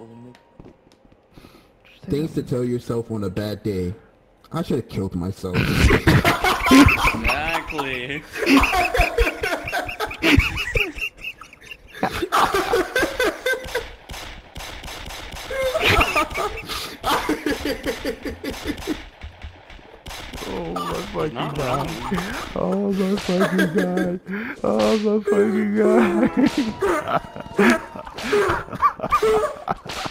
Things to tell yourself on a bad day. I should have killed myself. Exactly. Oh my fucking god. Oh my fucking god. Oh my fucking god.